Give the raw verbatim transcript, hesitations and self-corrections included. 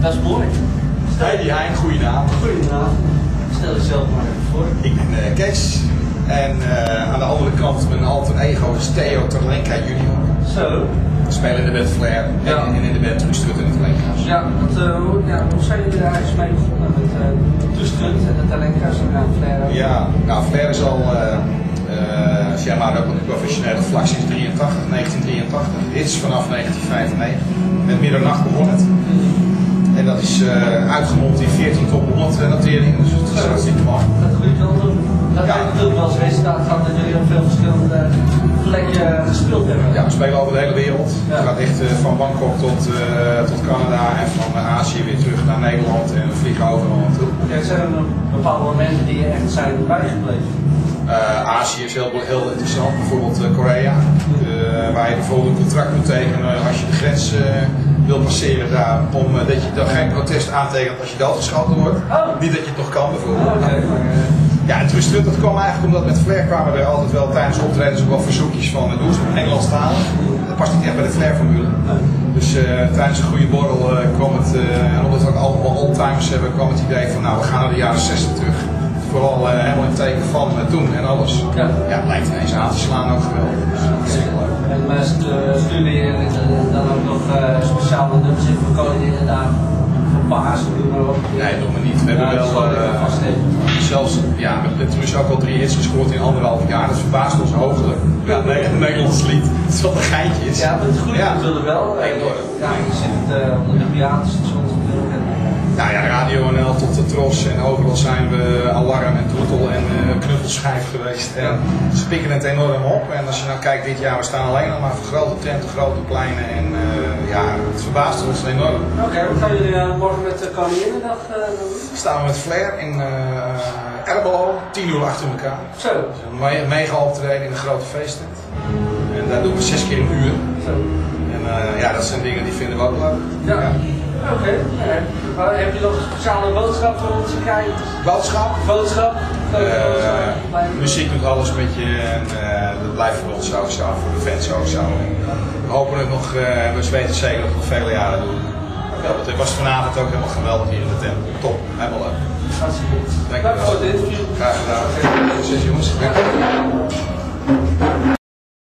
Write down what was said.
Dat is mooi. Hey, die Hein, goeie naam. Goeie naam. Stel jezelf maar even voor. Ik ben uh, Kees. En uh, aan de andere kant mijn alter ego is Theo Terlenka junior. Zo. We spelen in de band Flair ja. en in de band Trustrutt en de Terlenka's. Ja, dat, uh, ja, hoe zijn jullie daar eens mee begonnen met uh, Trustrutt en de Terlenka's en uh, Flair? Ja, nou Flair is al, uh, uh, zeg maar, ook op het professionele vlak sinds drieëntachtig, negentien drieëntachtig. Hits vanaf negentien vijfennegentig. Met Middernacht begon het. En dat is uh, uitgemond in veertien top honderd noteringen, dus het is hartstikke mooi. Dat groeit wel door. Dat ja. heeft natuurlijk wel als resultaat gehad dat jullie op veel verschillende plekken gespeeld hebben. Ja, we spelen over de hele wereld. Ja. Het gaat echt uh, van Bangkok tot, uh, tot Canada en van uh, Azië weer terug naar Nederland en we vliegen overal naartoe. Ja, zijn er bepaalde momenten die je echt zijn bijgebleven? Uh, Azië is heel, heel interessant, bijvoorbeeld uh, Korea, uh, waar je bijvoorbeeld een contract moet tekenen als je de grens uh, wil passeren daar, om uh, dat je dan geen protest aantekent als je doodgeschoten wordt. Oh. Niet dat je het nog kan bijvoorbeeld. Oh, okay. Ja, en Trustrutt, dat kwam eigenlijk omdat met Flair kwamen er altijd wel tijdens optredens ook wel verzoekjes van uh, doe eens op Engelandstalig. Dat past niet echt bij de Flair-formule. Dus uh, tijdens een goede borrel uh, kwam het, uh, en omdat we ook allemaal oldtimers hebben, kwam het idee van nou we gaan naar de jaren zestig terug. Vooral uh, helemaal in het teken van uh, toen en alles. Ja, ja, het lijkt ineens aan te slaan ook geweldig. Dus, zeker leuk. En uh, sturen jullie dan ook nog uh, speciale nummers in voor Koninginnedag daar voor Pasen doen we ook? Nee, dat doen we niet. We hebben ja, wel uh, zelfs, ja, we hebben tenminste ook al drie hits gescoord in anderhalf jaar. Dat verbaast ons hooglijk. Ja, nee, een Nederlands lied. Het is wat een geintje is. Ja, maar het goede ja. natuurlijk wel. Enorm. Ja, je zit uh, onder de theaterstations natuurlijk. Nou ja, Radio N L tot de Tros en overal zijn we alarm en toetel en uh, knuffelschijf geweest. En ze pikken het enorm op. En als je nou kijkt dit jaar, we staan alleen nog maar voor grote tenten, grote pleinen. En uh, ja, het verbaast ons enorm. Oké, okay, wat gaan jullie uh, morgen met de Koninginnedag uh, doen? Staan we met Flair in uh, Erbelo, tien uur achter elkaar. Zo. Dus een me mega optreden in een grote feesttent. En daar doen we zes keer een uur. Zo. En uh, ja, dat zijn dingen die vinden we ook leuk. Ja. ja. Oké, okay. ja. Heb je nog een speciale boodschap voor onze kijkers? Boodschap? Boodschap? Uh, muziek doet alles met je en uh, dat blijft voor ons ook zo, voor de fans ook zo. We hopen het nog, uh, we weten zeker dat we nog vele jaren doen. Ja, het was vanavond ook helemaal geweldig hier in de tempel. Top, helemaal leuk. Hartstikke goed. Dank je wel. voor het interview. Graag gedaan. Succes jongens.